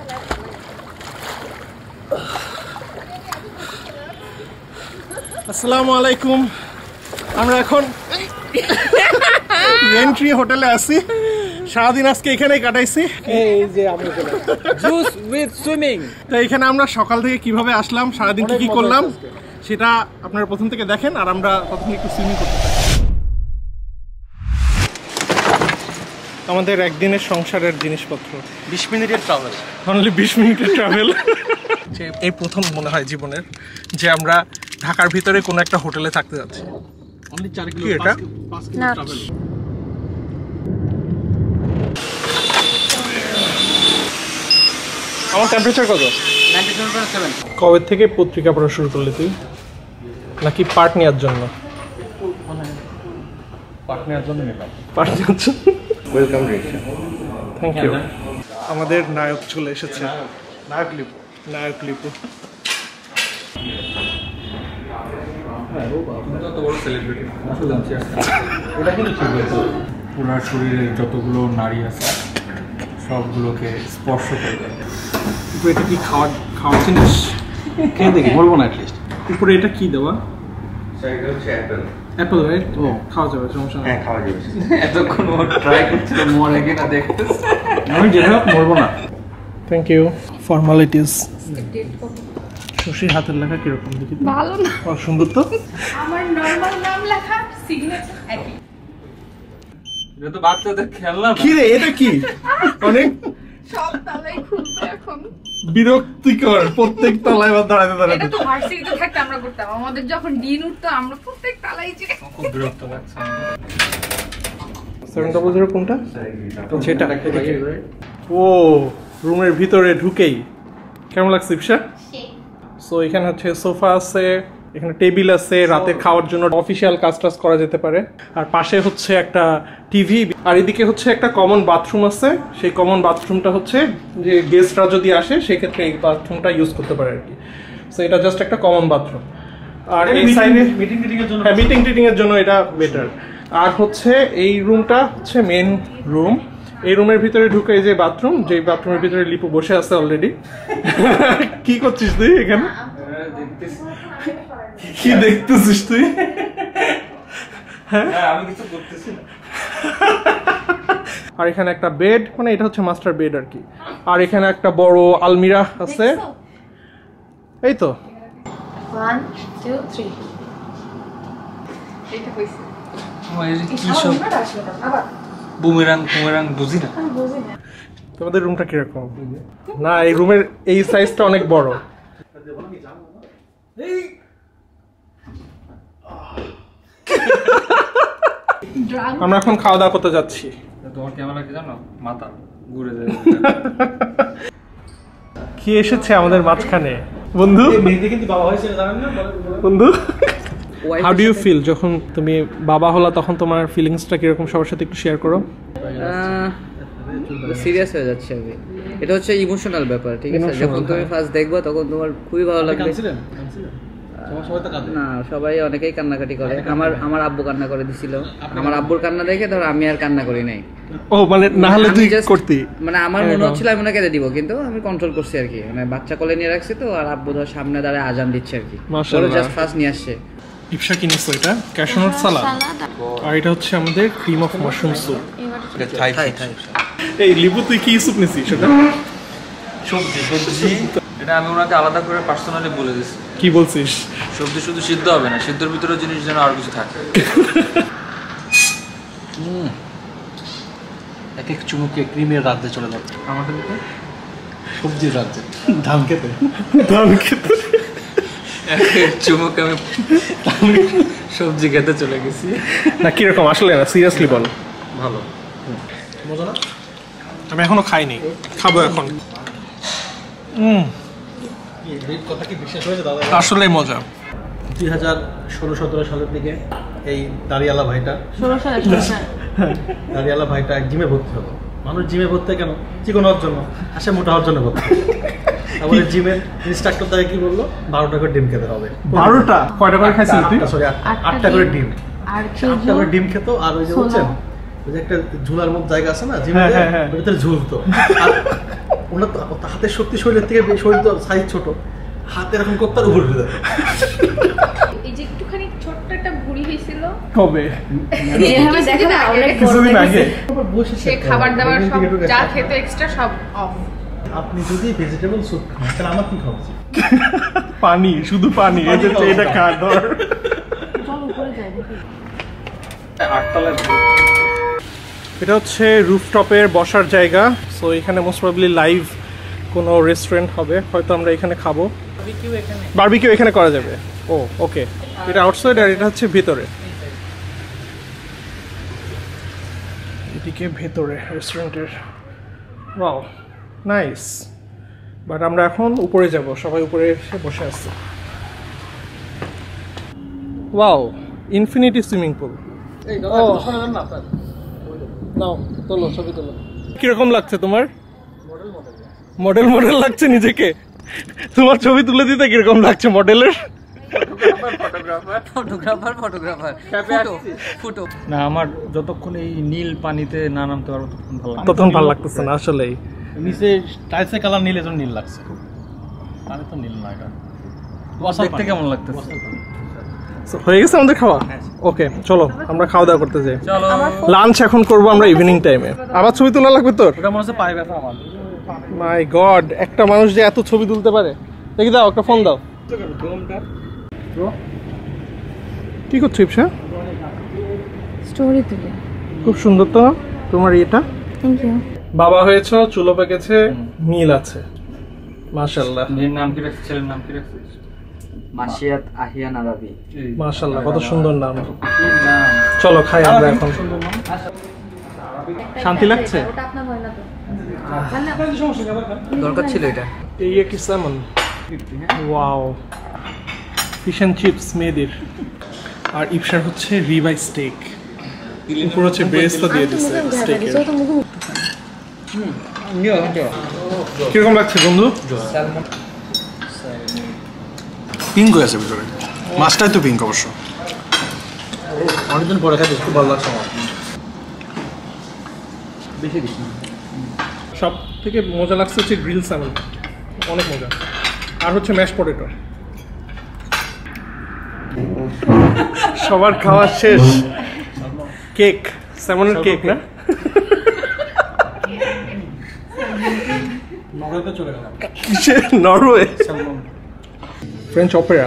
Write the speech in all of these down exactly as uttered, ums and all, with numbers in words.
আসসালামু আলাইকুম। আমরা এখন রেন্ট্রি হোটেলে আছি। সারাদিন আজকে এখানেই কাটাইছি। এই যে আমরা জুস উইথ সুইমিং। তো এখানে আমরা সকাল থেকে কিভাবে আসলাম, সারাদিন কি কি করলাম সেটা আপনারা প্রথম থেকে দেখেন, আর আমরা প্রথমে একটু সুইমিং করতে থাকি। আমাদের একদিনের সংসারের জিনিসপত্র, বিশ মিনিটের ট্রাভেল, অনলি বিশ মিনিটের ট্রাভেল। এই প্রথম মনে হয় জীবনের যে আমরা ঢাকার ভিতরে কোনো একটা হোটেলে থাকতে যাচ্ছি। অনলি চার কিলো কি এটা? পাঁচ কিলো ট্রাভেল। আমার টেম্পারেচার কত? Ninety seven point seven. কবে থেকে পত্রিকা পড়া শুরু করলি তুই, নাকি পার্ট নেওয়ার জন্য? পার্ট নেওয়ার জন্য নিলাম। পার্ট নেওয়ার জন্য। Welcome reaction. Thank you. আমাদের নায়ক চলে এসেছে। নায়ক লিপু। নায়ক লিপু। এটা কিন্তু ঠিক হয়েছে। পুরো শরীরে যতগুলো নারী আছে সবগুলোকে স্পর্শ করে দেয়। এটা কি খাওয়া খাওয়া জিনিস? খেয়ে দেখি, বলবো না অ্যাটলিস্ট। উপরে এটা কি দেওয়া? এটা হচ্ছে অ্যাপেল। Apple, right? ও, খাওয়া যাবে, সমস্যা নেই। হ্যাঁ, খাওয়া যাবে। এতক্ষণ ও ট্রাই করছিল মরে কিনা দেখতে। আমি যেটা মরবো না। Thank you. ফর্মালিটিস। শশীর হাতের লেখা কিরকম দেখি? ভালো না। ও, সুন্দর তো। আমার নরমাল নাম লেখা, সিগনেচার একই। এটা তো বাচ্চাদের খেলনা। কি রে, এটা কি? অনেক সব তালাই খুলবে এখন। বিরক্তিকর, প্রত্যেক তলায় বা দাঁড়াতে দাঁড়াতে। এটা তো ভার্সিটিতে থাকতে আমরা করতাম। আমাদের যখন দিন উঠতো আমরা প্রত্যেক তালাই যে খুব বিরক্ত লাগছে। সেভেন ডবল জিরো কোনটা? সেটা। ও, রুমের ভিতরে ঢুকেই কেমন লাগছে ইপসা? সো এখানে হচ্ছে সোফা আছে, এখানে টেবিল আছে, রাতে খাওয়ার জন্য অফিসিয়াল কাজ টাজ করা যেতে পারে। আর পাশে হচ্ছে একটা টিভি, আর এদিকে হচ্ছে একটা কমন বাথরুম আছে। সেই কমন বাথরুমটা হচ্ছে যে গেস্টরা যদি আসে সেক্ষেত্রে এই বাথরুমটা ইউজ করতে পারে আর কি। সো এটা জাস্ট একটা কমন বাথরুম। আর এই সাইডে মিটিং টিটিং এর জন্য, হ্যাঁ, মিটিং টিটিং এর জন্য এটা বেটার। আর হচ্ছে এই রুমটা হচ্ছে মেন রুম। এই রুমের ভিতরে ঢুকে এই যে বাথরুম, যে বাথরুমের ভিতরে লিপু বসে আছে অলরেডি। কি করছিস তুই এখানে? কি দেখতেছিস তুই? হ্যাঁ, আমি কিছু করতেছি না। আর এখানে একটা বেড, মানে এটা হচ্ছে মাস্টার বেড আর কি। আর এখানে একটা বড় আলমিরা আছে। এই তো ওয়ান টু থ্রি। এটা কইছে কি সব বুমেরাং বুমেরাং বুঝি না। তোমাদের রুমটা কিরকম? না, এই রুমের এই সাইজটা অনেক বড়। আমরা এখন খাওয়া দাওয়া করতে যাচ্ছি। তোমার কেমন লাগে জানো? মাথা ঘুরে যায়। কি এসেছে আমাদের মাঝখানে? বন্ধু, মেহেদি কিন্তু বাবা হয়েছে জানেন না? বন্ধু, হাউ ডু ইউ ফিল যখন তুমি বাবা হলা? তখন তোমার ফিলিংসটা কিরকম, সবার সাথে একটু শেয়ার করো। সিরিয়াস হয়ে যাচ্ছে আমি। এটা হচ্ছে ইমোশনাল ব্যাপার, ঠিক আছে? যখন তুমি ফার্স্ট দেখবা তখন তোমার খুবই ভালো লাগবে। না, সবাই অনেকেই কান্নাকাটি করে। আমার আমার আব্বু কান্না করে দিছিল। আমার আব্বুর কান্না দেখে ধর আমি আর কান্না করি নাই। ও, মানে না হলে তুই করতি? মানে আমার মনে হচ্ছিল আমি ওনাকে কেঁদে দিব, কিন্তু আমি কন্ট্রোল করছি আর কি। মানে বাচ্চা কোলে নিয়ে রাখছি তো, আর আব্বু ধর সামনে দাঁড়ায় আজান দিচ্ছে আর কি। ওরা জাস্ট ফার্স্ট নিয়ে আসছে। ইপসা কি নিছো? এটা ক্যাশনাট সালাদ, আর এটা হচ্ছে আমাদের cream of mushroom soup. Thai Thai. এই লিপু, তুই কি স্যুপ নিছিস? সেটা সবজি সবজি এটা আমি ওনাকে আলাদা করে পার্সোনালি বলে দিচ্ছি। কি বলছিস? সবজি শুধু সিদ্ধ হবে না, সিদ্ধর ভিতরে জিনিস যেন আরো কিছু থাকে। এক এক চুমুকে ক্রিমের রাজ্যে চলে যাবে। আমাদের ভিতরে সবজির রাজ্যে, ধান খেতে ধান খেতে চুমুকে আমি সবজি খেতে চলে গেছি। না, কিরকম আসলে? না, সিরিয়াসলি বল। ভালো, মজা না? আমি এখনো খাইনি, খাবো এখন। হুম, কথা কি বিশ্বাস হয়েছে দাদা? আসলে মজা। দুই হাজার ষোলো সতেরো সালের দিকে এই দাঁড়িয়ালা ভাইটা ষোলো সালে দাঁড়িয়ালা ভাইটা এক জিমে ভর্তি হলো। মানুষ জিমে ভর্তি কেন? চিকন হওয়ার জন্য, আসে মোটা হওয়ার জন্য ভর্তি। তারপরে জিমের ইনস্ট্রাক্টর তাকে কি বললো? বারোটা করে ডিম খেতে হবে। বারোটা? কয়টা করে খাইছিস তুই? সরি, আটটা করে ডিম। আর আটটা করে ডিম খেত। আর ওই যে বলছেন ওই যে একটা ঝুলার মতো জায়গা আছে না জিমে, ভিতরে ঝুলতো। ওনার তো হাতের শক্তি শরীরের থেকে শরীর তো সাইজ ছোট, হাতে এরকম করতে আর উপরে যেত। এই যে একটুখানি ছোট্ট একটা ভুঁড়ি হয়েছিল কবে এইভাবে দেখো না অনেক বড় কিছুদিন আগে সে খাবার দাবার সব যা খেতে এক্সট্রা সব অফ। আপনি যদি ভেজিটেবল স্যুপ খান তাহলে আমার কি খাওয়া উচিত? পানি, শুধু পানি, এই যে এটা খা ধর। এটা হচ্ছে রুফটপের বসার জায়গা। সো এখানে মোস্ট প্রবাবলি লাইভ কোনো রেস্টুরেন্ট হবে, হয়তো আমরা এখানে খাবো। বারবিকিউ এখানে করা যাবে। ও ওকে, এটা আউটসাইড আর এটা হচ্ছে ভেতরে, এদিকে ভেতরে রেস্টুরেন্টের। Wow nice. বাট আমরা এখন উপরে যাব, সবাই উপরে এসে বসে আছে। Wow, infinity swimming pool. নাও তোলো, ছবি তোলো। কিরকম লাগছে তোমার? মডেল মডেল লাগছে নিজেকে? তোমার ছবি তুলে দিতে কিরকম লাগছে মডেলের? ফটোগ্রাফার ফটোগ্রাফার ফটো না, আমার যতক্ষণ এই নীল পানিতে না নামতে পারবো ততক্ষণ ভালো লাগবে। তখন ভালো লাগতেছে না আসলেই। নিচে টাইলসের কালার নীল, এজন্য নীল লাগছে। পানি তো নীল না, এটা দেখতে কেমন লাগতেছে? So, হয়ে গেছে আমাদের খাওয়া? ওকে চলো আমরা খাওয়া দাওয়া করতে যাই। চলো, লাঞ্চ এখন করবো আমরা ইভিনিং টাইমে। আবার ছবি তোলা লাগবে তোর? ওটা মনে হচ্ছে পায়ে ব্যথা আমার। মাই গড, একটা মানুষ যে এত ছবি তুলতে পারে। দেখি দাও, একটা ফোন দাও। কি করছো ইপসা? স্টোরি তুলে। খুব সুন্দর তো তোমার এটা। Thank you. বাবা হয়েছে, চুলো পেকেছে, মিল আছে, মাশাআল্লাহ। মেয়ের নাম কি রাখছিস? ছেলের নাম কি রাখছিস? মাসিয়াত আহিয়া নারাবি। মাশাআল্লাহ, কত সুন্দর নাম। নাম চলো খাই আমরা এখন। শান্তি লাগছে? ওটা আপনার হয় না তো? দরকার ছিল এটা। এই কি salmon? Wow, fish and chips মেয়েদের। আর ইপসার হচ্ছে রিবাই স্টেক, উপর হচ্ছে বেসটা দিয়ে দিচ্ছে স্টেকের। কিরকম লাগছে বন্ধু? পিঙ্ক হয়ে আছে ভিতরে, মাছটাই তো পিঙ্ক অবশ্য। অনেকদিন পরে খাইতে খুব ভালো লাগছে আমার। বেশি দিস না। সব থেকে মজা লাগছে হচ্ছে গ্রিল স্যামন, অনেক মজা। আর হচ্ছে ম্যাশ পটেটো। সবার খাওয়া শেষ। কেক, স্যামনের কেক না? নরওয়েতে চলে গেলাম। কিসে? নরওয়ে? ফ্রেঞ্চ অপেরা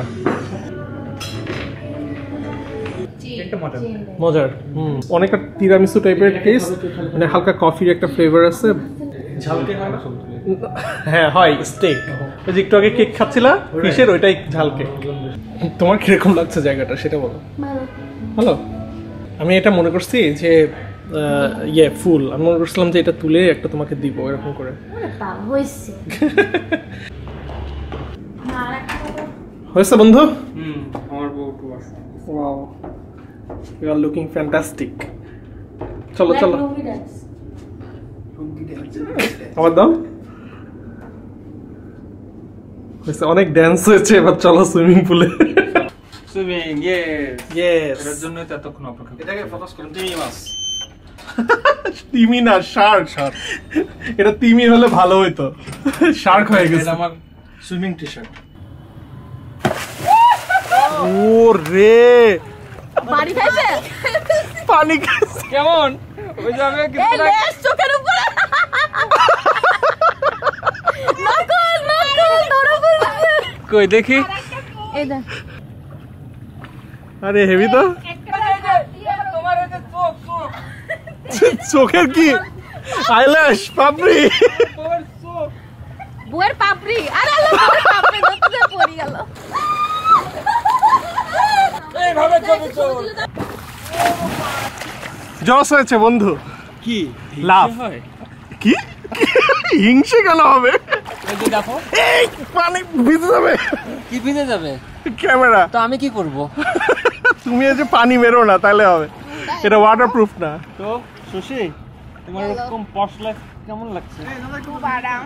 মজার। হুম, অনেকটা তিরামিসু টাইপের টেস্ট, মানে হালকা কফির একটা ফ্লেভার আছে। ঝালকে হয় না? হ্যাঁ হয়, স্টেক। ওই যে একটু আগে কেক খাচ্ছিলা ফিশের, ওইটাই ঝাল কেক। তোমার কিরকম লাগছে জায়গাটা সেটা বলো। ভালো। আমি এটা মনে করছি যে ইয়ে ফুল, আমি মনে করছিলাম যে এটা তুলে একটা তোমাকে দিব এরকম করে। হয়েছে বন্ধু? হুম, আমার বউ টু আসো। Wow, you are looking fantastic. চলো চলো আবার দাও। হয়েছে, অনেক ড্যান্স হয়েছে, এবার চলো সুইমিং পুলে। Swimming, yes yes. এর জন্যই তো এতক্ষণ অপেক্ষা করছি। এটাকে ফোকাস করুন, তিমি মাছ। তিমি না, শার্ক। শার্ক, এটা তিমি হলে ভালো হইতো, শার্ক হয়ে গেছে। এটা আমার সুইমিং টি শার্ট। ও রে, বাড়ি খাইছে? পানি খাইছে। কেমন? ওই যে আমি এই লেস চোখের উপরে। নকল নকল ধরো বলছে। কই দেখি। এই দেখ। আরে হেভি তো। তোমার এই যে চোখ চোখ চোখের কি? আইল্যাশ, পাপড়ি। তোমার চোখ। বুয়ের পাপড়ি। আরে আল্লাহ, বুয়ের পাপড়ি ধরতে পড়ে গেল। এইভাবে ছবি তোল। জস হয়েছে বন্ধু। কি লাভ হয়? কি হিংসে কেন হবে? এই যে দেখো, এই পানি ভিজে যাবে। কি ভিজে যাবে? ক্যামেরা। তো আমি কি করব? তুমি এই যে পানি মেরো না তাহলে হবে, এটা ওয়াটারপ্রুফ না। তো সুশি, তোমার এরকম পশ লাইফ কেমন লাগছে? খুব আরাম।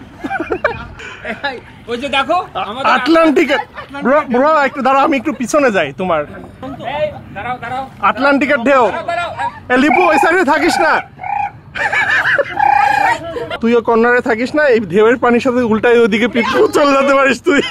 ওই যে দেখো আমাদের আটলান্টিকের ব্রো ব্রো একটু দাঁড়াও, আমি একটু পিছনে যাই তোমার। এই দাঁড়াও দাঁড়াও আটলান্টিকের ঢেউ। দাঁড়াও। এ লিপু ওই সাইডে থাকিস না। তুইও কর্নারে থাকিস না, এই ঢেউয়ের পানির সাথে উল্টায় ওইদিকে পিছু চলে যেতে পারিস তুই।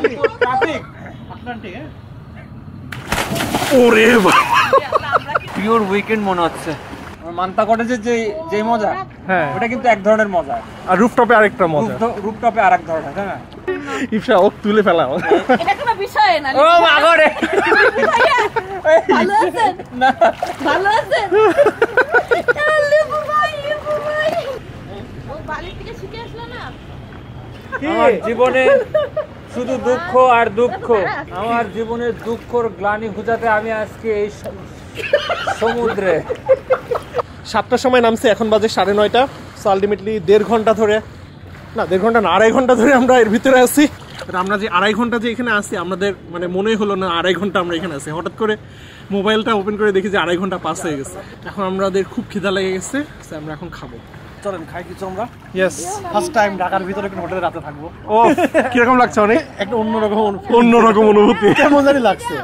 ওরে বাবা, পিওর উইকেন্ড মনে হচ্ছে। মান্তা কটেজের যে যে মজা, হ্যাঁ ওটা কিন্তু এক ধরনের মজা, আর রুফটপে আরেকটা মজা, রুফটপে আরেক ধরনের, তাই না? ইফসা ওক তুলে ফেলাও। এটা কোনো বিষয় না। ও মাগরে, ভালো আছেন? না ভালো আছেন? তাহলে ভাই ভাই ও বাড়ি থেকে শিখে আসলো না। আমার জীবনে শুধু দুঃখ আর দুঃখ, আমার জীবনের দুঃখর গ্লানি ঘুচাতে আমি আজকে এই সমুদ্রে। সাতটার সময় নামছে, এখন বাজে সাড়ে নয়টা। সো আলটিমেটলি দেড় ঘন্টা ধরে, না দেড় ঘন্টা না আড়াই ঘন্টা ধরে আমরা এর ভিতরে আছি। আমরা যে আড়াই ঘন্টা যে এখানে আছি, আমাদের মানে মনেই হলো না আড়াই ঘন্টা আমরা এখানে আছি। হঠাৎ করে মোবাইলটা ওপেন করে দেখি যে আড়াই ঘন্টা পাস হয়ে গেছে। এখন আমাদের খুব খিদা লেগে গেছে, আমরা এখন খাবো। চলেন খাই কিছু আমরা। ইয়েস, ফার্স্ট টাইম ঢাকার ভিতরে কোনো হোটেলে রাতে থাকবো। ও কিরকম লাগছে? অনেক একটা অন্যরকম অন্যরকম অনুভূতি, কেমন জানি লাগছে।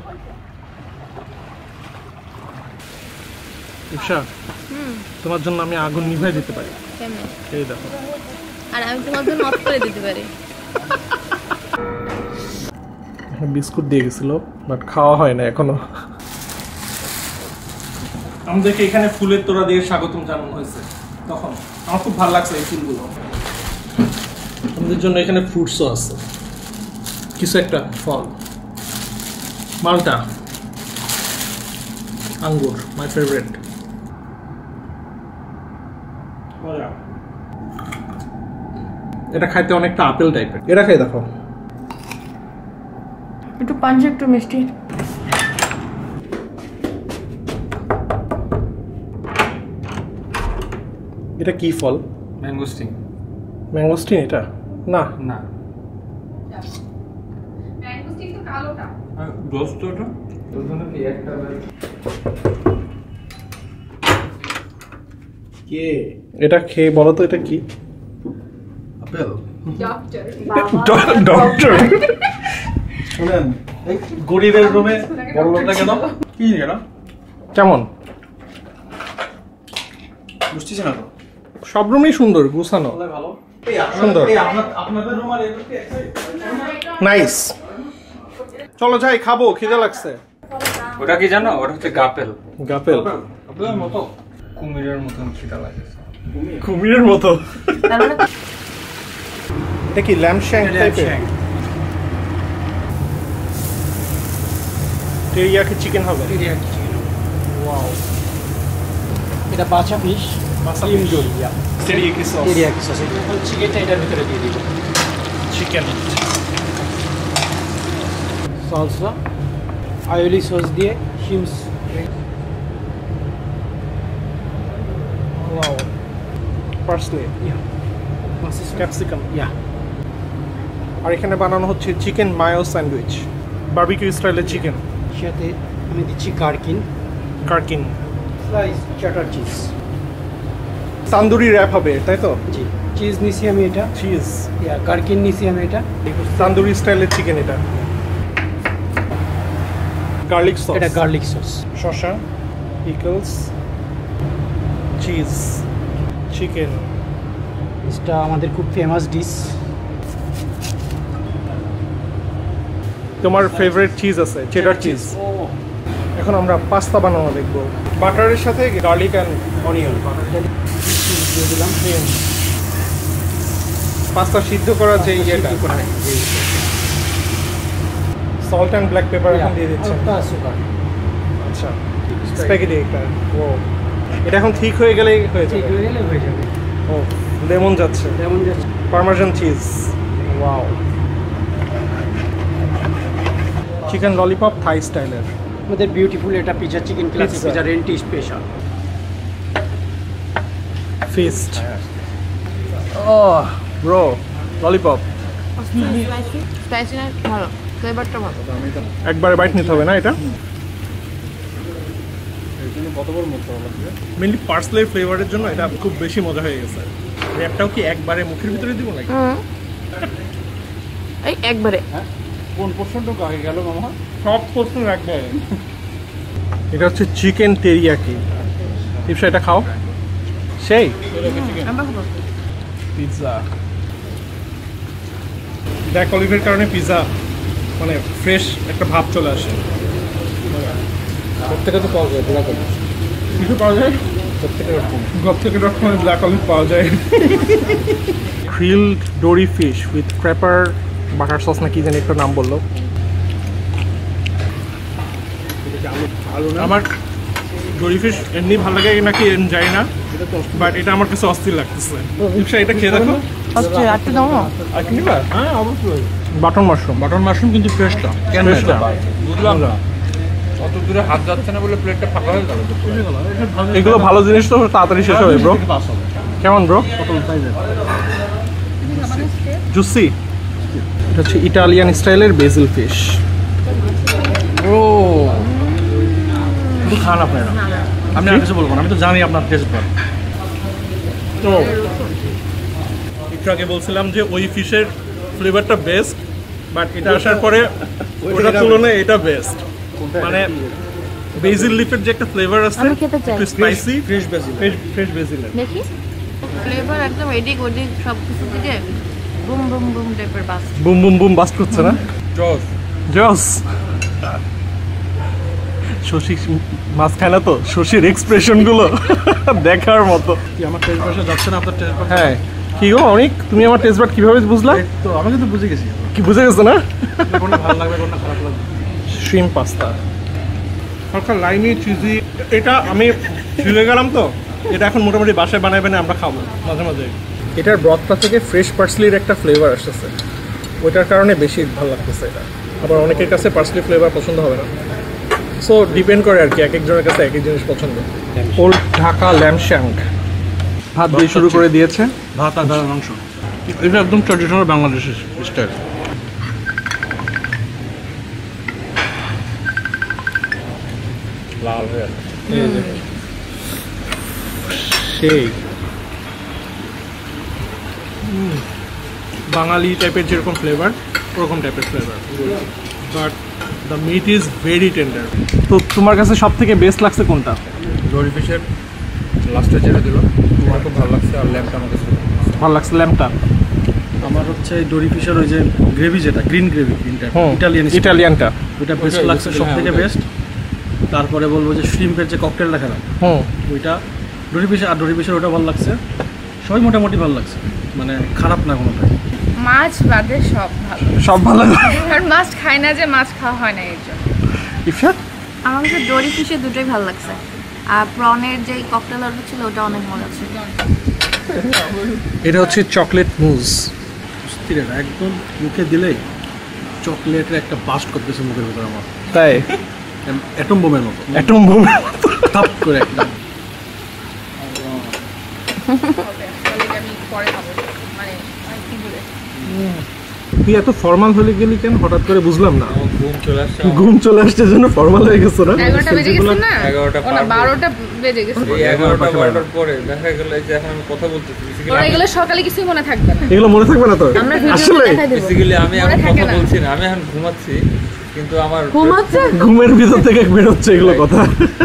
ইফসা, তোমার জন্য আমি আগুন নিভাই দিতে পারি। কেমনে? এই দেখো। আর আমি তোমার জন্য অফ করে দিতে পারি। বিস্কুট দিয়ে গেছিল, বাট খাওয়া হয় না এখনো। আমাদেরকে এখানে ফুলের তোড়া দিয়ে স্বাগতম জানানো হয়েছে, তখন আমার খুব ভালো লাগছে এই ফুলগুলো। আমাদের জন্য এখানে ফ্রুটসও আছে, কিছু একটা ফল, মালটা, আঙ্গুর, মাই ফেভারিট। এটা খাইতে অনেকটা আপেল টাইপের। এটা খাই দেখো, একটু পাঞ্চ একটু মিষ্টি। এটা কি ফল? ম্যাঙ্গোস্টিন। ম্যাঙ্গোস্টিন? এটা না না, ম্যাঙ্গোস্টিন তো কালোটা। দোস্ত এটা ওখানে কি একটা কে এটা খেয়ে বলো তো এটা কি? আপেল। Doctor doctor. শুনেন, এই গরিবের রুমে বড় লোকটা কেন? কি এটা কেমন? বুঝতেছি না তো। সব রুমই সুন্দর, গুছানো, ভালো সুন্দর, আপনাদের রুম আর এর নাইস। চলো যাই, খাবো, খিদে লাগছে। ওটা কি জানো? ওটা হচ্ছে গাপেল। গাপেল আপনাদের মতো কুমিরের মতন খিদা লাগছে। কুমিরের মতো। এটা কি ল্যাম্প শ্যাঙ্ক টাইপের? টেরিয়াকি চিকেন হবে। ওয়াও, এটা বাচা ফিশ, মাসালিম জড়িয়া, টেরিয়াকি সস, টেরিয়াকি সস। এখন চিকেনটা এটার ভিতরে দিয়ে দিব। চিকেন সালসা আয়োলি সস দিয়ে shrimps. Wow, parsley, capsicum, yeah. আর এখানে বানানো হচ্ছে চিকেন মায়ো স্যান্ডউইচ, বারবিকিউ স্টাইলের চিকেন। সাথে আমি দিচ্ছি gherkin, gherkin, slice cheddar cheese. Tandoori wrap হবে, তাই তো? জি, চিজ নিছি আমি এটা। চিজ, ইয়া, কারকিন নিছি আমি এটা। তান্দুরি স্টাইলের চিকেন। এটা গার্লিক সস, এটা গার্লিক সস। শসা, পিকলস, চিজ, চিকেন। এটা আমাদের খুব ফেমাস ডিশ। তোমার ফেভারিট চিজ আছে, চেডার চিজ। এখন আমরা পাস্তা বানানো দেখবো, বাটারের সাথে গার্লিক অ্যান্ড অনিয়ন দিয়ে দিলাম। পাস্তা সিদ্ধ করা যে ইয়েটা, সল্ট অ্যান্ড ব্ল্যাক পেপার এখন দিয়ে দিচ্ছেন। সুগার। আচ্ছা, স্প্যাগেটি একটা। ও, এটা এখন ঠিক হয়ে গেলেই হয়ে ঠিক যাবে। হয়ে গেলে হয়ে যাবে। ও, লেমন যাচ্ছে, যেমন যাচ্ছে। Parmesan cheese. Wow, chicken lollipop Thai স্টাইলের। আমাদের বিউটিফুল এটা pizza, chicken classic Pizza. Pizza, রেন্টি special feast. Oh bro, lollipop spicy না ভালো, ফ্লেভারটা ভালো। একবারে বাইট নিতে হবে না এটা? মেনলি পার্সলের ফ্লেভারের জন্য এটা খুব বেশি মজা হয়ে গেছে। র্যাপটাও কি একবারে মুখের ভিতরে দিব নাকি? এই একবারে কোন পোর্শনটা আগে গেল মামা? সব পোর্শন রাখবে। এটা হচ্ছে চিকেন টেরিয়াকি। ইফসা এটা খাও, সেই পিৎজা ব্ল্যাক অলিভের কারণে পিৎজা মানে ফ্রেশ একটা ভাব চলে আসে। প্রত্যেকে তো পাওয়া যায় ব্ল্যাক অলিভ, কিছু পাওয়া যায় প্রত্যেকে রকম প্রত্যেকে ডট কমে ব্ল্যাক অলিভ পাওয়া যায়। Grilled dory fish with caper butter sauce না কি জানি একটা নাম বললো। আমার ডোরি ফিশ এমনি ভালো লাগে নাকি জানি না, বাট এটা আমার কাছে অস্থির লাগতেছে। এটা খেয়ে দেখো। হ্যাঁ অবশ্যই। বাটন মাশরুম বাটন মাশরুম কিন্তু ফ্রেশটা কেন ফ্রেশটা বুঝলাম না, অত দূরে হাত যাচ্ছে না বলে প্লেটটা ফাঁকা হয়ে গেল। এগুলো ভালো জিনিস তো তাড়াতাড়ি শেষ হবে ব্রো। কেমন ব্রো? জুসি। এটা হচ্ছে ইটালিয়ান স্টাইলের বেসিল ফিশ। ও একটু খান আপনারা, আমি আর কিছু বলবো না, আমি তো জানি আপনার টেস্ট ভালো। তো একটু আগে বলছিলাম যে ওই ফিশের ফ্লেভারটা বেস্ট, বাট এটা আসার পরে ওটার তুলনায় এটা বেস্ট। মানে বেসিল লিফের যে একটা ফ্লেভার আছে, আমি খেতে চাই। একটু spicy, fresh basil. Fresh fresh বেসিলের। দেখি ফ্লেভার একদম এদিক ওদিক সব কিছু থেকে বুম বুম বুম টাইপের bass. Boom boom boom burst করছে না? Jos Jos. শশী মাছ খায় না তো, শশীর এক্সপ্রেশন গুলো দেখার মতো। কি আমার টেস্ট ভাষা যাচ্ছে না আপনার টেস্ট ভাষা? হ্যাঁ কি গো অনেক, তুমি আমার টেস্ট বাট কিভাবে বুঝলা? তো আমি কিন্তু বুঝে গেছি কি বুঝে গেছো না? কোনটা ভালো লাগবে কোনটা খারাপ লাগবে। শ্রিম পাস্তা হালকা লাইমি চিজি, এটা আমি ফিরে গেলাম তো, এটা এখন মোটামুটি বাসায় বানাবে না, আমরা খাবো মাঝে মাঝে। এটার ব্রথটা থেকে ফ্রেশ পার্সলির একটা ফ্লেভার আসতেছে, ওইটার কারণে বেশি ভালো লাগতেছে এটা। আবার অনেকের কাছে পার্সলি ফ্লেভার পছন্দ হবে না, সো ডিপেন্ড করে আর কি, এক একজনের কাছে এক এক জিনিস পছন্দ। ওল্ড ঢাকা ল্যাম্প শ্যাঙ্ক ভাত দিয়ে শুরু করে দিয়েছে, ভাত আর ডাল মাংস, এটা একদম ট্র্যাডিশনাল বাংলাদেশি স্টাইল। লাল হয়ে আছে। সেই বাঙালি টাইপের যেরকম ফ্লেভার ওরকম টাইপের flavour, but the meat is very tender. তো তোমার কাছে সব থেকে বেস্ট লাগছে কোনটা? ডোরি ফিশের লাস্টে যেটা দিল আমার খুব ভালো লাগছে, আর ল্যাম্পটা আমাকে ভালো লাগছে ল্যাম্পটা। আমার হচ্ছে এই ডোরি ফিশের ওই যে গ্রেভি, যেটা গ্রিন গ্রেভি, গ্রিনটা হুম ইটালিয়ান ইটালিয়ানটা ওইটা বেস্ট লাগছে, সব থেকে বেস্ট। তারপরে বলবো যে শ্রিম্পের যে ককটেলটা খেলাম হুম ওইটা, ডোরি ফিশ আর ডোরি ফিশের ওটা ভালো লাগছে, সবই মোটামুটি ভালো লাগছে, মানে খারাপ না কোনোটাই। মাছ বাদে সব ভালো, সব ভালো। আর মাছ খাই না যে মাছ খাওয়া হয় না এর জন্য। ইফশা আমার কাছে ডোরি ফিশের দুটোই ভালো লাগছে, আর প্রনের যে ককটেল অর্ডার ছিল ওটা অনেক মজা ছিল। এটা হচ্ছে চকলেট মুজ, স্থির একদম মুখে দিলেই চকলেটের একটা বাস্ট করতেছে মুখের ভিতরে আমার, তাই অ্যাটম বোমের মতো অ্যাটম বোম থাপ করে একদম। আমি পরে খাবো, মানে কি বলে তুই এত ফর্মাল হলে গেলি কেন হঠাৎ করে বুঝলাম না। ঘুম চলে আসছে, ঘুম চলে আসছে জন্য ফর্মাল হয়ে গেছো না? এগারোটা বেজে গেছে না, এগারোটা ও না বারোটা বেজে গেছে। এই এগারোটা বারোটার পরে দেখা গেল যে এখন আমি কথা বলতেছি, তোরা এগুলো সকালে কিছুই মনে থাকবে না। এগুলো মনে থাকবে না তো আমরা আসলে? ভিডিওতে দেখাই দেব। বেসিক্যালি আমি এখন মনে থাকে কথা না। বলছি না, আমি এখন ঘুমাচ্ছি, কিন্তু আমার ঘুমাচ্ছে? ঘুমের ভিতর থেকে বেরোচ্ছে এগুলো কথা।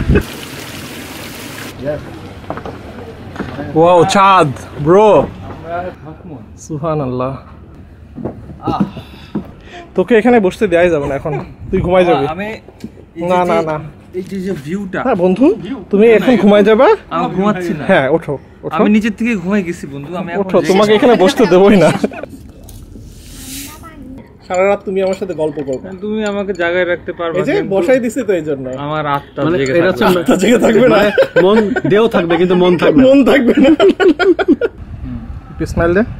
ওয়াও চাঁদ ব্রো, সুবহানাল্লাহ। তোকে এখানে বসতে দেওয়াই যাবে না এখন, তুই ঘুমাই যাবি। আমি না না না এই যে যে ভিউটা, হ্যাঁ বন্ধু তুমি এখন ঘুমাই যাবা। আমি ঘুমাচ্ছি না, হ্যাঁ ওঠো ওঠো আমি নিচের থেকে ঘুমাই গেছি বন্ধু, আমি এখন ওঠো, তোমাকে এখানে বসতে দেবই না। সারা রাত তুমি আমার সাথে গল্প করবে, তুমি আমাকে জায়গায় রাখতে পারবে, এই যে বসাই দিছি তো এই জন্য। আমার আত্মা মানে জেগে এটা থাকবে। হচ্ছে জেগে থাকবে না, মন দেও থাকবে কিন্তু মন থাকবে না। মন থাকবে না। স্মাইল দে,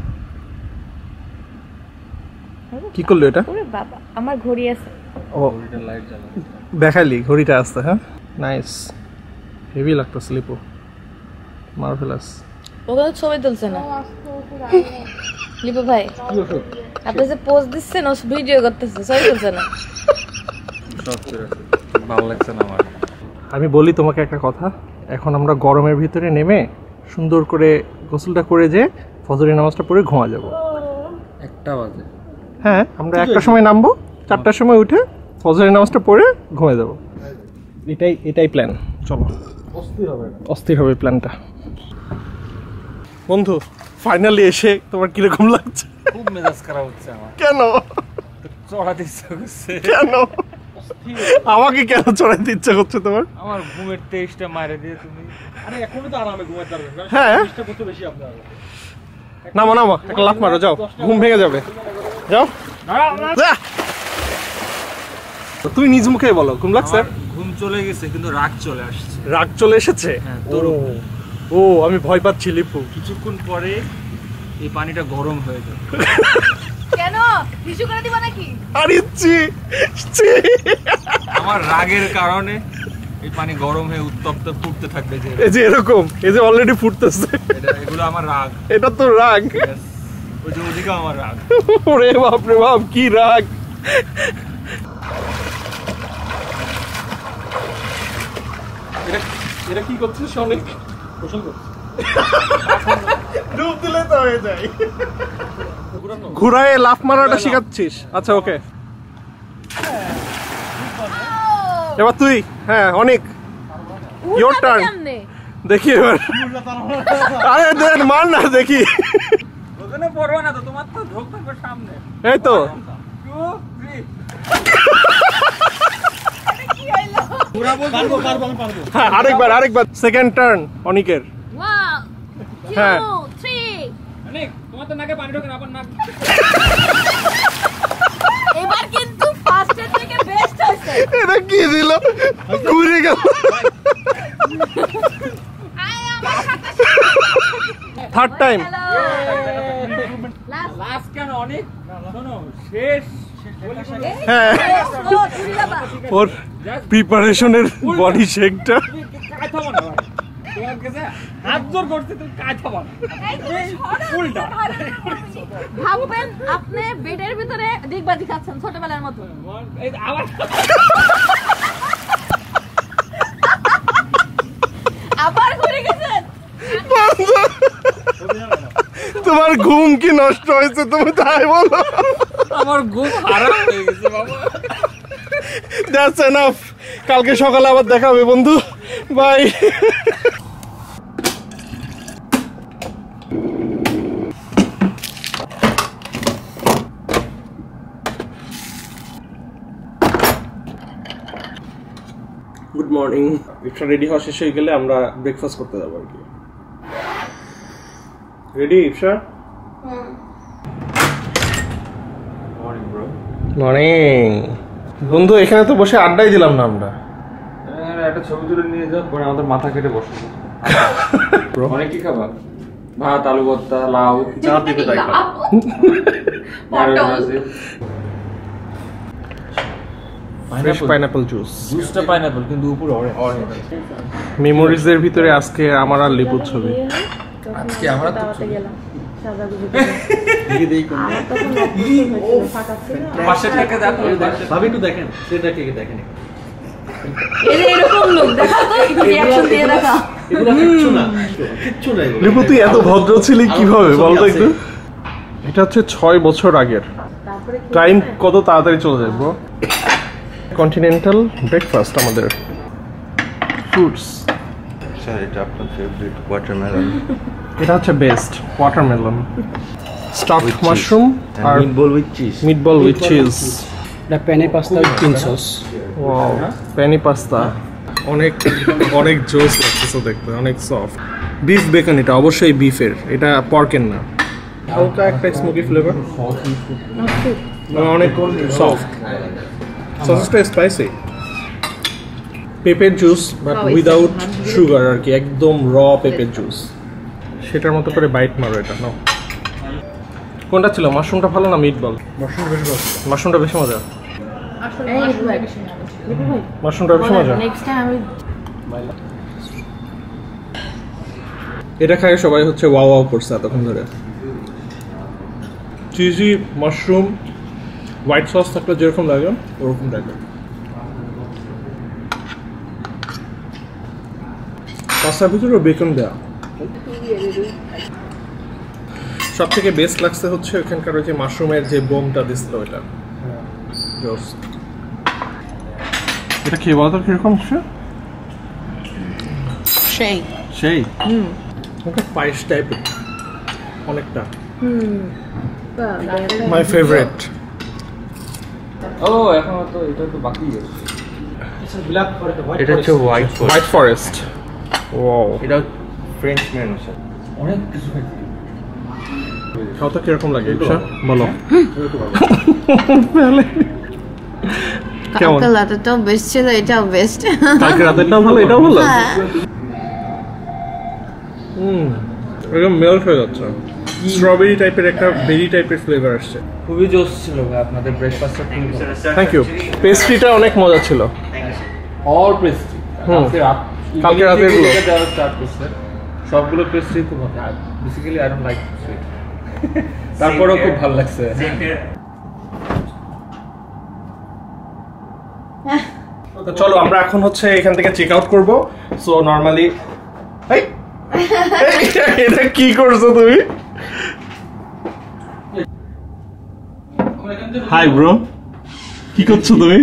কি করলো এটা? ওরে বাবা, আমার ঘড়ি আছে। ও দেখাইলি ঘড়িটা আসতে। হ্যাঁ নাইস, হেভি লাগতো স্লিপও, মার্ভেলাস। ওগুলো ছবি তুলছে না লিপু ভাই, আপনি যে পোজ দিচ্ছেন ও ভিডিও করতেছে, ছবি তুলছে না। সব ছেড়ে ভালো লাগছে না আমার। আমি বলি তোমাকে একটা কথা, এখন আমরা গরমের ভিতরে নেমে সুন্দর করে গোসলটা করে যে ফজরের নামাজটা পড়ে ঘুমা যাব। একটা বাজে, হ্যাঁ আমরা একটার সময় নামবো, চারটার সময় উঠে ফজরের নামাজটা পড়ে ঘুমিয়ে যাব। এটাই এটাই প্ল্যান। চলো, অস্থির হবে। অস্থির হবে প্ল্যানটা। বন্ধু ফাইনালি এসে তোমার কিরকম লাগছে? খুব মেজাজ খারাপ হচ্ছে আমার। কেন? চড়াতে ইচ্ছা করছে। কেন আমাকে কেন চড়াইতে ইচ্ছা করছে তোমার? আমার ঘুমের তেইশটা মারে দিয়ে তুমি। আরে এখনো তো আরামে ঘুমাতে পারবেন। হ্যাঁ চেষ্টা করতে বেশি আপনার। নামো নামো, একটা লাফ মারো, যাও, ঘুম ভেঙে যাবে, যাও। যা। তুমি নিজ মুখে বলো ঘুম লাগছে? ঘুম চলে গেছে কিন্তু রাগ চলে আসছে। রাগ চলে এসেছে? তোর ও আমি ভয় পাচ্ছি লিপু। কিছুক্ষণ পরে এই পানিটা গরম হয়ে যাবে। কেন টিস্যু করে দিবা নাকি? আরে ছি ছি, আমার রাগের কারণে এই পানি গরম হয়ে উত্তপ্ত ফুটতে থাকবে। যে এই যে এরকম, এই যে অলরেডি ফুটতেছে, এটা এগুলো আমার রাগ। এটা তো রাগ। ওই যে ওদিকে আমার রাগ। ওরে বাপ রে বাপ, কি রাগ। এটা এটা কি করছিস অনেক? গোসল করছিস? ডুব দিলে তো হয়ে যায়। ঘুরায় লাফ মারাটা শিখাচ্ছিস? আচ্ছা ওকে, এবার তুই। হ্যাঁ অনেক, ইয়োর টার্ন। দেখি এবার। আরে দেন মার না, দেখি। ওখানে পড়বে না তো, তোমার তো ঢোক থাকবে সামনে। এই তো পারবো পারবো আমি পারবো। হ্যাঁ আরেকবার আরেকবার সেকেন্ড টার্ন অনিকের। ওয়ান হ্যাঁ। Two three. অনেক তোমার তো নাকে পানি ঢোকে না, আবার নাক। এবার কিন্তু ফার্স্টের থেকে বেস্ট হয়েছে। এটা কি দিল, ঘুরে গেল। আয় আমার সাথে। Third time. লাস্ট লাস্ট কেন অনেক? শোনো শেষ হ্যাঁ স্লো চুরি যাবা। ওর প্রিপারেশনের বডি শেকটা। কাজ হবে না ভাই। তোমার কাছে হাত জোর করতে তুমি কাজ হবে না। উল্টা ভাববেন আপনি বেডের ভিতরে দিগবাজি খাচ্ছেন ছোটবেলার মতো। এই আবার আবার ঘুরে গেছেন। তোমার ঘুম কি নষ্ট হয়েছে তুমি তাই বলো? আমার ঘুম হারাম হয়ে গেছে বাবা। That's enough. কালকে সকালে আবার দেখা হবে বন্ধু, বাই। Good morning. ইফতার রেডি হওয়া শেষ হয়ে গেলে আমরা ব্রেকফাস্ট করতে যাবো আর কি। রেডি ইফতার? Morning bro. মর্নিং বন্ধু। এখানে তো বসে আড্ডাই দিলাম না আমরা। একটা ছবি তুলে নিয়ে যাও, পরে আমাদের মাথা কেটে বসে। অনেক কি খাবার? ভাত, আলু ভর্তা, লাউ, চার দিকে যাই খাবো। Fresh pineapple juice. জুসটা পাইনাপল কিন্তু উপরে অরেঞ্জ। মেমোরিজের ভিতরে আজকে আমার আর লিপুর ছবি। আজকে আমরা তো পাশে থেকে দেখো, ভাবি একটু দেখেন, সেটা কে দেখেন। এই যে এরকম লোক দেখা তো একটু রিঅ্যাকশন দিয়ে দেখা। এগুলো কিচ্ছু না, কিচ্ছু না এগুলো। লিপু তুই এত ভদ্র ছিলি কিভাবে বলতো একটু? এটা হচ্ছে ছয় বছর আগের। টাইম কত তাড়াতাড়ি চলে যায় ব্রো। কন্টিনেন্টাল ব্রেকফাস্ট আমাদের। ফ্রুটস। স্যার এটা আপনার ফেভারিট ওয়াটারমেলন। এটা হচ্ছে বেস্ট ওয়াটারমেলন। স্টাফড মাশরুম আর meatball with cheese. Meatball with cheese. এটা penne pasta with green sauce. Wow, penne pasta. অনেক অনেক জোস লাগতেছে দেখতে, অনেক সফট। বিফ বেকন, এটা অবশ্যই বিফের, এটা পর্কের না। হালকা একটা স্মোকি ফ্লেভার, অনেক সফট। সসটা স্পাইসি। পেঁপের জুস বাট উইদাউট সুগার আর কি, একদম র পেঁপের জুস। সেটার মতো করে বাইট মারো এটা। নাও, কোনটা ছিল? মাশরুমটা ভালো না মিটবল? মাশরুম বেশি ভালো। মাশরুমটা বেশি মজা। আসলে বেশি মাশরুমটা বেশি মজা। নেক্সট টাইম আমি এটা খায় সবাই হচ্ছে ওয়াও ওয়াও করছে এতক্ষণ ধরে। চিজি মাশরুম হোয়াইট সস থাকলে যেরকম লাগে ওরকম লাগে। পাস্তার ভিতরে বেকন দেওয়া। সব থেকে বেস্ট লাগছে হচ্ছে ওখানকার ওই যে মাশরুমের যে বোমটা দিছিল ওটা। জোস। এটা খেয়ে বলো তো কিরকম হচ্ছে? সেই সেই হুম, ওটা পায়েস টাইপের। অনেকটা হুম মাই ফেভারিট ও এখন তো এটা তো বাকি আছে ব্ল্যাক ফরেস্ট এটা হচ্ছে হোয়াইট হোয়াইট ফরেস্ট ওয়াও এটা ফ্রেঞ্চ মেনু স্যার অনেক কিছু খাইছি খাওয়াটা কিরকম লাগে ইপসা বলো কেমন কালকে রাতেরটাও বেস্ট ছিল এটাও বেস্ট কালকে রাতেরটাও ভালো এটাও ভালো হুম একদম মেল্ট হয়ে যাচ্ছে স্ট্রবেরি টাইপের একটা বেরি টাইপের ফ্লেভার আসছে খুবই জোস ছিল ভাই আপনাদের ব্রেকফাস্টটা থ্যাংক ইউ পেস্ট্রিটা অনেক মজা ছিল অল পেস্ট্রি হুম। কালকে রাতের গুলো। যারা স্টার্ট করছে সবগুলো পেস্ট্রি খুব ভালো basically I don't like sweet তারপরেও খুব ভালো লাগছে তো চলো আমরা এখন হচ্ছে এখান থেকে চেক আউট করবো সো নর্মালি এটা কি করছো তুমি হাই ব্রো কি করছো তুমি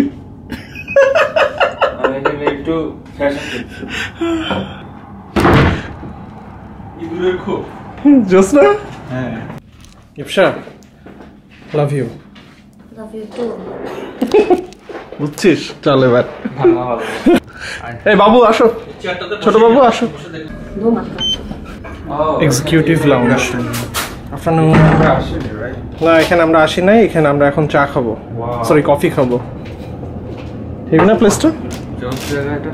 আমি এখানে একটু ফ্যাশন করছি ইগুলোর খুব জোসনা হ্যাঁ Ipsa love you love you too বুঝছিস চল এবার ভালো ভালো এই বাবু আসো ছোট বাবু আসো ঘুমা এক্সিকিউটিভ লাউঞ্জ আফটারনুন না এখানে আমরা আসি নাই এখানে আমরা এখন চা খাবো সরি কফি খাবো ঠিক না প্লেসটা জোস জায়গাটা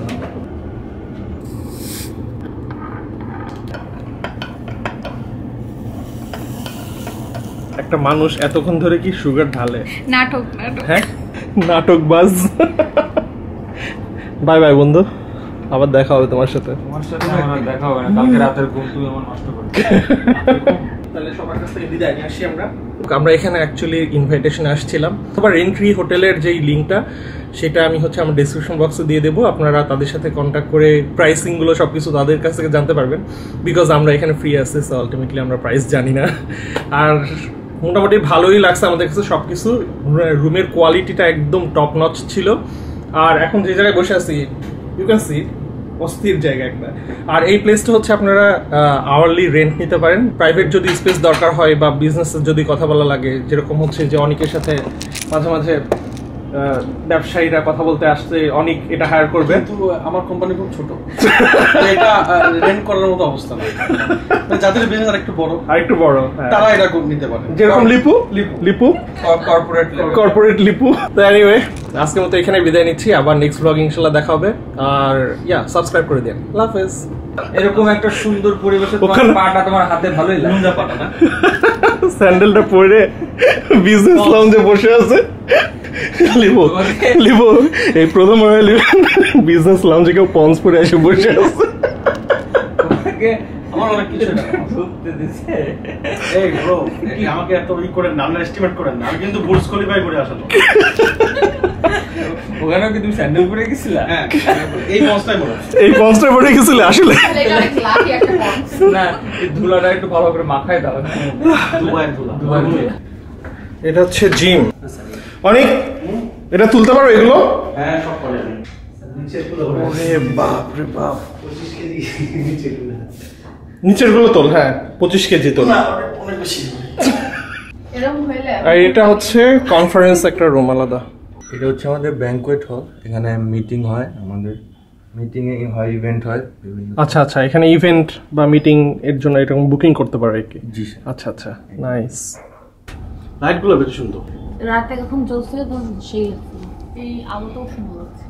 একটা মানুষ এতক্ষণ ধরে কি সুগার ঢালে নাটক নাটক হ্যাঁ নাটক বাজ বাই বাই বন্ধু আবার দেখা হবে তোমার সাথে তোমার সাথে আমার দেখা হবে না কালকে রাতের ঘুম তুমি আমার নষ্ট করে তাহলে সবার কাছ থেকে বিদায় নিয়ে আসি আমরা আমরা এখানে অ্যাকচুয়ালি ইনভাইটেশনে আসছিলাম তোমার এন্ট্রি হোটেলের যেই লিঙ্কটা সেটা আমি হচ্ছে আমার ডেসক্রিপশন বক্সে দিয়ে দেবো আপনারা তাদের সাথে কন্ট্যাক্ট করে প্রাইসিংগুলো সব কিছু তাদের কাছ থেকে জানতে পারবেন বিকজ আমরা এখানে ফ্রি আছি সো আলটিমেটলি আমরা প্রাইস জানি না আর মোটামুটি ভালোই লাগছে আমাদের কাছে সব কিছু রুমের কোয়ালিটিটা একদম টপ নচ ছিল আর এখন যে জায়গায় বসে আছি ইউ ক্যান সি অস্থির জায়গা একটা আর এই প্লেসটা হচ্ছে আপনারা আওয়ারলি রেন্ট নিতে পারেন প্রাইভেট যদি স্পেস দরকার হয় বা বিজনেসের যদি কথা বলা লাগে যেরকম হচ্ছে যে অনেকের সাথে মাঝে মাঝে ব্যবসায়ীরা কথা বলতে আসছে অনেক এটা হায়ার করবে কিন্তু আমার কোম্পানি খুব ছোট এটা রেন্ট করার মতো অবস্থা না যাদের বিজনেস আর একটু বড় আর একটু বড় তারা এটা নিতে পারে যেরকম লিপু লিপু লিপু কর্পোরেট কর্পোরেট লিপু তো এনিওয়ে আজকের মতো এখানে বিদায় নিচ্ছি আবার নেক্সট ব্লগ ইনশাআল্লাহ দেখা হবে আর ইয়া সাবস্ক্রাইব করে দিন আল্লাহ হাফেজ এরকম একটা সুন্দর পরিবেশে তোমার ওখানে- পাটা তোমার হাতে ভালোই লাগে নুনজা পাটা না স্যান্ডেলটা পরে বিজনেস লাউঞ্জে বসে আছে লিবো লিবো এই প্রথম বিজনেস লাউঞ্জে কেউ পন্স পরে এসে বসে আছে তোমাকে আমার অনেক কিছু না ঢুকতে দিছে এই ব্রো আমাকে এত ই করেন না আন্ডার এস্টিমেট করেন না আমি কিন্তু বুর্জ খলিফায় করে আসলো ওখানেও কি তুমি স্যান্ডেল পরে গেছিলা হ্যাঁ এই পন্সটাই বলো এই পন্সটা পরে গেছিলে আসলে এটা অনেক লাকি একটা পন্স না এই ধুলাটা একটু ভালো করে মাখায় দাও দুবাইয়ের দুলা দুবার এটা হচ্ছে জিম অনেক এটা তুলতে পারো এগুলো হ্যাঁ সব করে আমি নিচের গুলো ওরে বাপ রে বাপ পঁচিশ কেজি নিচের গুলো নিচের গুলো তোল হ্যাঁ পঁচিশ কেজি তোল না অনেক বেশি এরকম হইলে আর এটা হচ্ছে কনফারেন্স একটা রুম আলাদা এটা হচ্ছে আমাদের ব্যাংকোয়েট হল এখানে মিটিং হয় আমাদের মিটিং এ হয় ইভেন্ট হয় বিভিন্ন আচ্ছা আচ্ছা এখানে ইভেন্ট বা মিটিং এর জন্য এরকম বুকিং করতে পারো আর কি জি স্যার আচ্ছা আচ্ছা নাইস লাইট গুলো বেশি সুন্দর রাতে কখন চলছে তখন সেই এই আলোটাও সুন্দর লাগছে